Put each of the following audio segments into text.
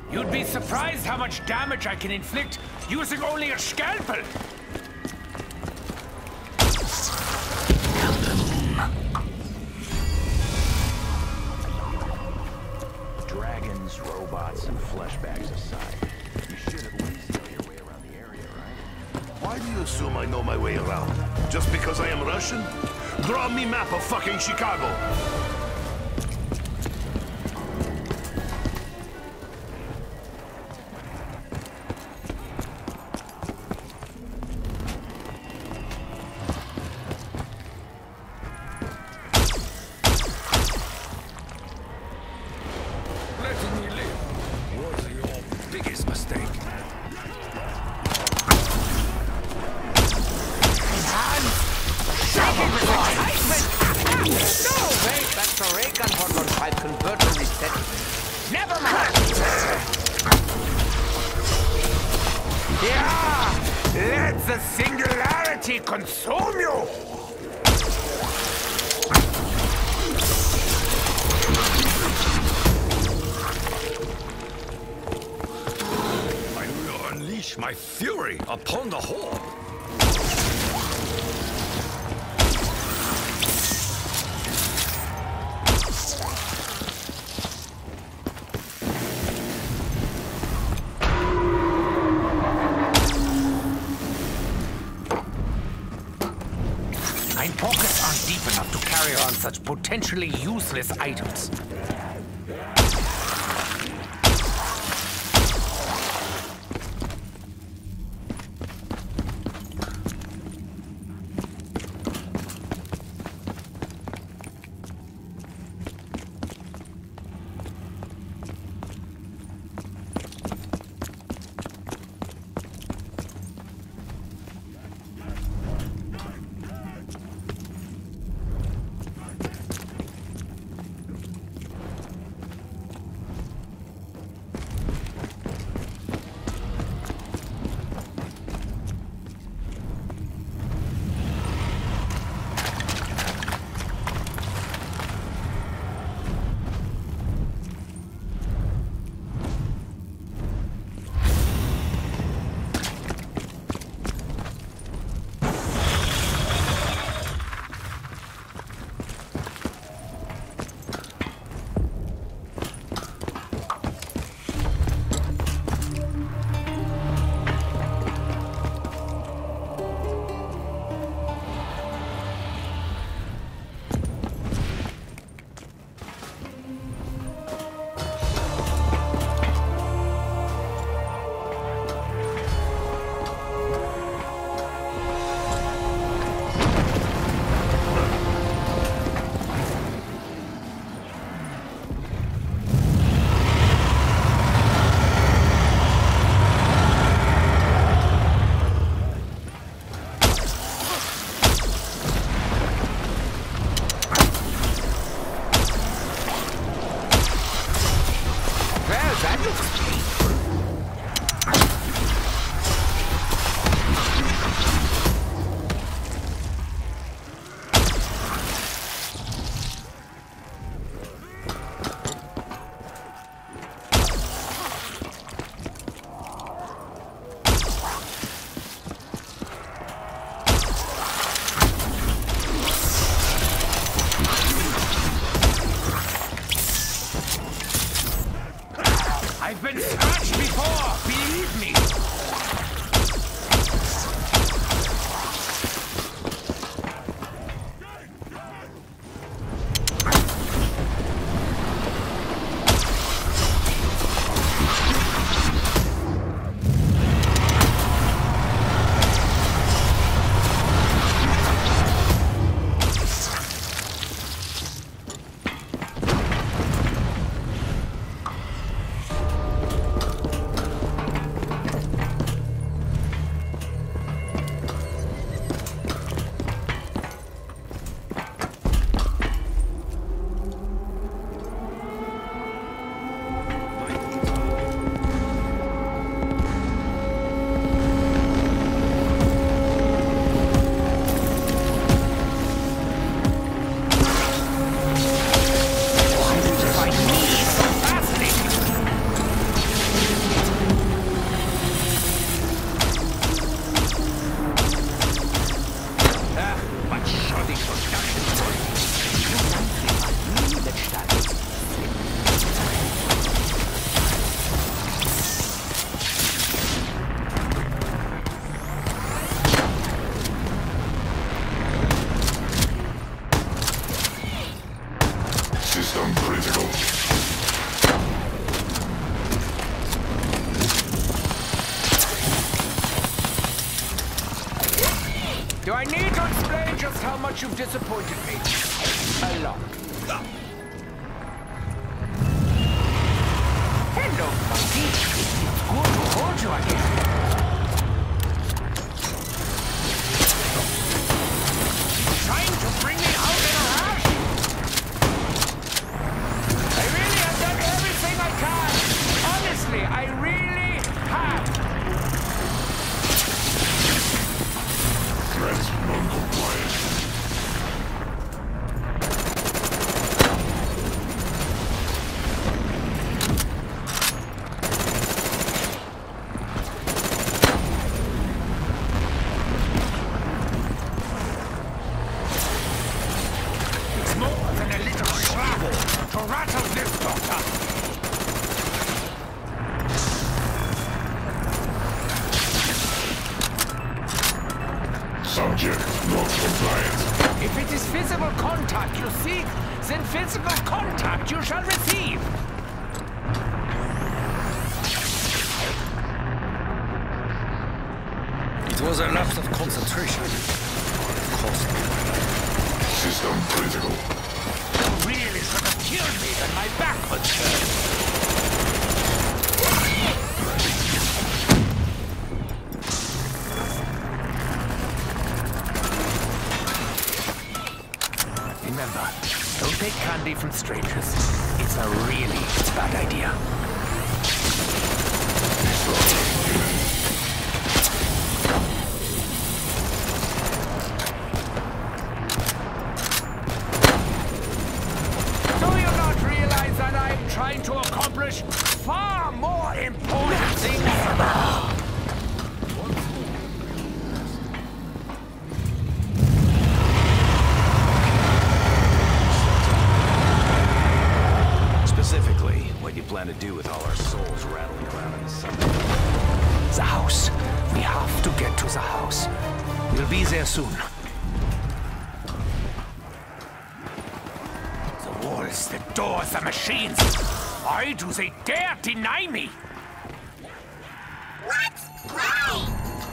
You'd be surprised how much damage I can inflict using only a scalpel. Dragons, robots, and flesh bags aside, you should at least know your way around the area, right? Why do you assume I know my way around? Just because I am Russian? Draw me map of fucking Chicago! Letting me live was your biggest mistake. No, wait, that's the ray gun hot on 5 converter reset. Never mind! Yeah! Let the singularity consume you! I will unleash my fury upon the horde. My pockets aren't deep enough to carry on such potentially useless items. I've been scratched before, believe me! System critical. Do I need to explain just how much you've disappointed me? A lot. Hello, monkey. It's good to hold you again. Trying to bring me out in a rush? I really have done everything I can. Honestly, I really have. Threats non-compliant. It's more than a little travel to rattle this doctor. Subject not compliant. If it is physical contact you seek, then physical contact you shall receive. It was a lapse of concentration. Costly. System critical. You really should have killed me when my back was turned. Remember, don't take candy from strangers. It's a really bad idea. Do you not realize that I'm trying to accomplish far more important things? Specifically, what you plan to do with all our souls rattling around in the sun. The house. We have to get to the house. We'll be there soon. The walls, the doors, the machines. Why do they dare deny me? Let's play!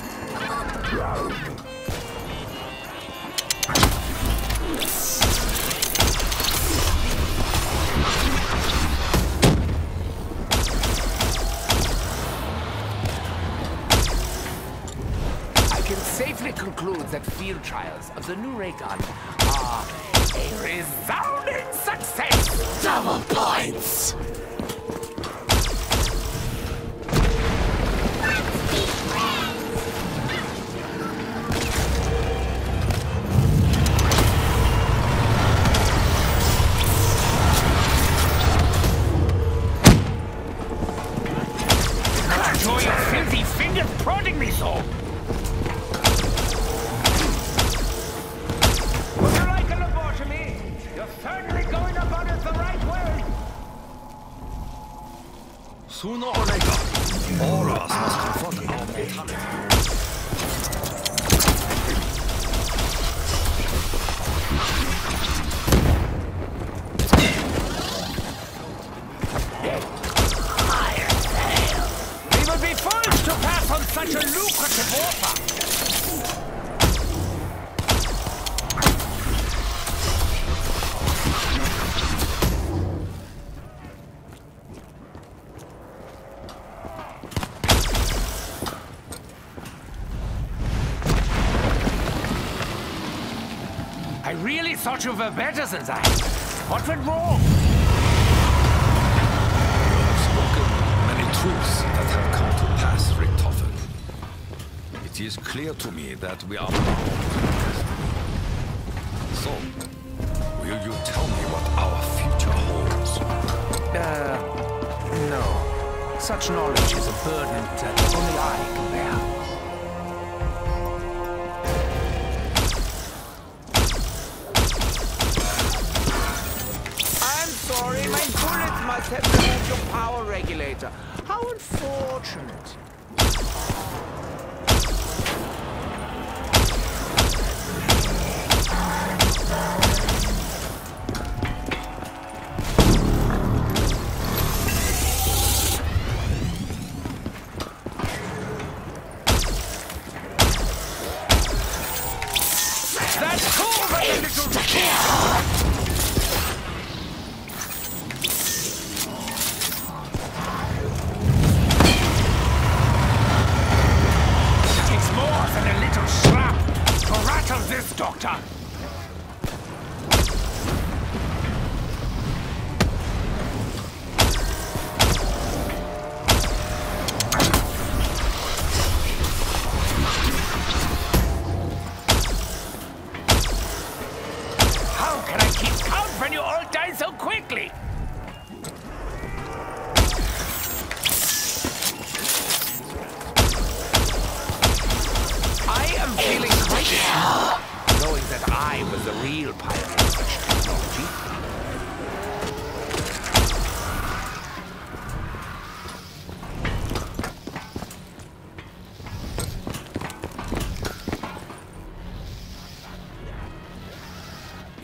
I can safely conclude that field trials of the new ray gun are a resounding success! Double points! Enjoy your filthy fingers prodding me so! Would you like a lobotomy? You're certainly going about it the right way! Sooner or later, all of us must confront our mortality. We would be fools to pass on such a lucrative offer! I really thought you were better than that. What went wrong? You have spoken many truths that have come to pass, Richtofen. It is clear to me that we are bound to destiny. So, will you tell me what our future holds? No. Such knowledge is a burden that only I can bear. Sorry, my bullets must have removed your power regulator. How unfortunate.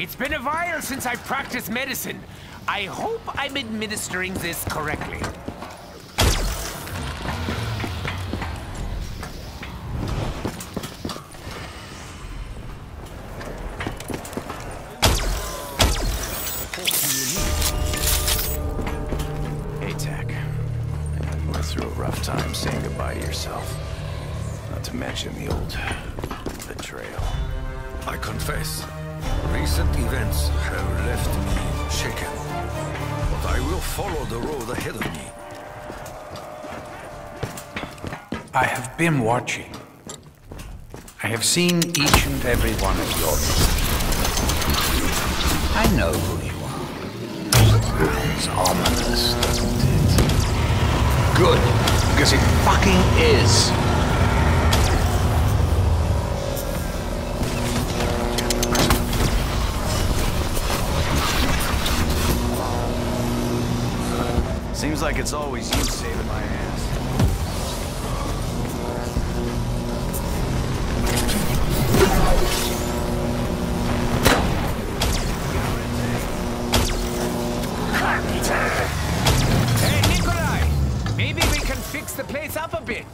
It's been a while since I've practiced medicine. I hope I'm administering this correctly. Hey, Tech. You went through a rough time saying goodbye to yourself. Not to mention the old betrayal. I confess, recent events have left me shaken. But I will follow the road ahead of me. I have been watching. I have seen each and every one of your moves. I know who you are. It's ominous, doesn't it? Good, because it fucking is. Seems like it's always you saving my ass. Hey, Nikolai! Maybe we can fix the place up a bit.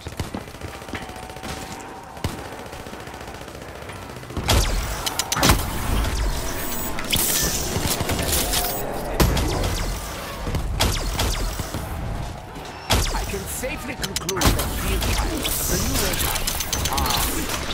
I can safely conclude that field trials of the new regime are